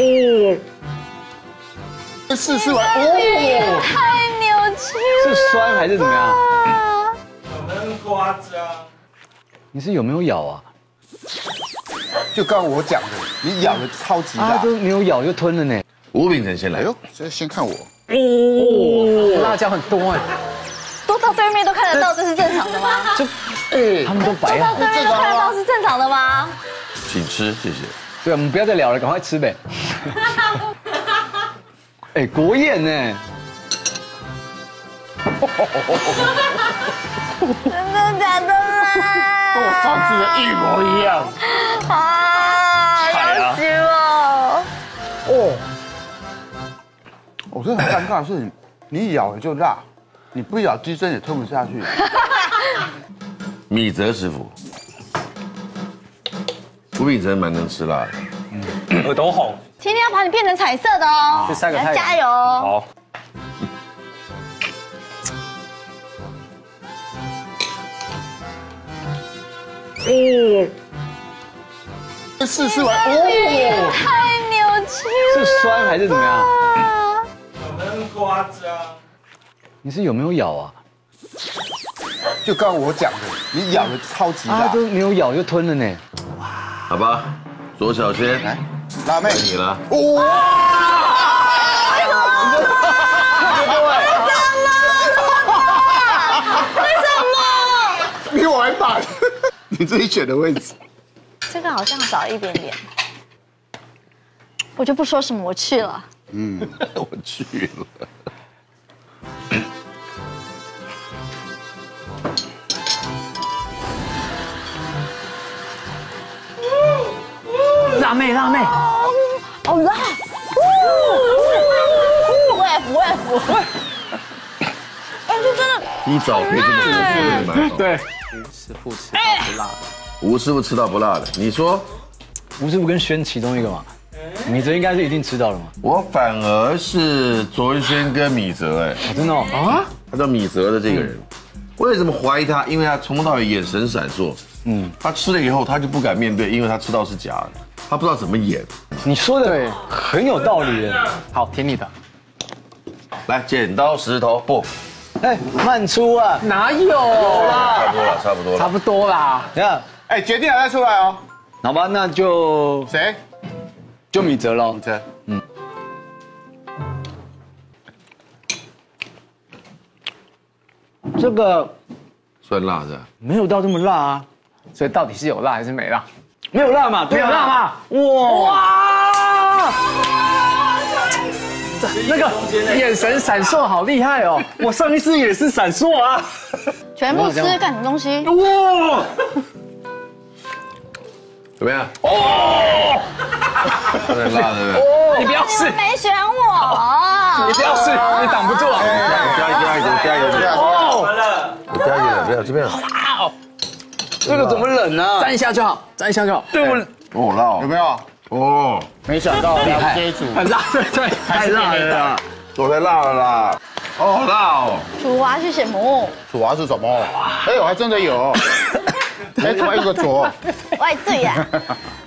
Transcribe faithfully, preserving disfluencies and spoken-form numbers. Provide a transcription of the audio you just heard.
哦，试试完哦， 太扭曲了， 是酸还是怎么样？ 有没有夸张？ 你是有没有咬啊？ 就刚刚我讲的，你咬的超级啊， 辣， 都没有咬就吞了呢。 吴秉承先来。 哎呦，这先看我， 哦，辣椒很多哎， 多到对面都看得到，这是正常的吗？ 就哎， 他们都摆好。 多到对面都看得到是正常的吗？ 请吃，谢谢。 对，我们不要再聊了，赶快吃呗。哎，国宴呢？ 真的假的啦？ 跟我上次的一模一样。 啊，要死我！ 哦，我真的很尴尬的是你，你一咬了就辣，你不咬鸡胗也吞不下去。 米泽师傅，吴秉承蛮能吃辣的。 耳朵红。 今天要把你变成彩色的哦， 去晒个太阳要加油哦！ 好。 哦，试试完哦， 太扭曲了， 是酸还是怎么样？ 有没有夸张？ 你是有没有咬啊？ 就刚刚我讲的，你咬的超级啊， 辣。 都没有咬就吞了呢。 好吧，左小轩， 来，辣妹， 该你了。 比我还大，你自己选的位置。 这个好像少一点点，我就不说什么，我去了。 嗯， 我去了。 辣妹，辣妹， 好辣！不会不会不会，哎，这真的你早可以这么说，真的蛮好。 对， 师傅吃到不辣的。 吴师傅吃到不辣的，你说？ 吴师傅跟轩其中一个嘛，米泽应该是一定吃到了嘛。 我反而是卓文萱跟米泽，哎， 真的哦啊， 他叫米泽的这个人，为什么怀疑他？因为他从头到尾眼神闪烁。嗯，他吃了以后，他就不敢面对，因为他知道是假的，他不知道怎么演。 你说的很有道理耶。 好，听你的。 来，剪刀石头布， 哎，慢出啊， 哪有差不多了，差不多了。 差不多啦。 这样， 哎，决定了再出来哦。 好吧，那就谁？ 就米泽喽。 这这个酸辣的， 没有到这么辣啊， 所以到底是有辣还是没辣？ 没有辣嘛， 没有辣嘛？ 哇哇！那个眼神闪烁好厉害哦！ 我上一次也是闪烁啊。 全部吃干什么东西？ 哇， 怎么样？哦，有点辣，对不对？ 你不要试， 没选我， 你不要试，你挡不住啊！ 加一加一点，加一点， 哦， 加一点，不要这边。 这个怎么冷呢？ 沾一下就好，沾一下就好。 对我哦，辣哦， 有没有？ 哦， 没想到厉害，这一组很辣，对对， 太辣了啦！ 我太辣了啦！哦，好辣哦！ 楚华是什么？ 楚华是什么？哎呦，还真的有。哎，怎么有个左？ 外醉呀！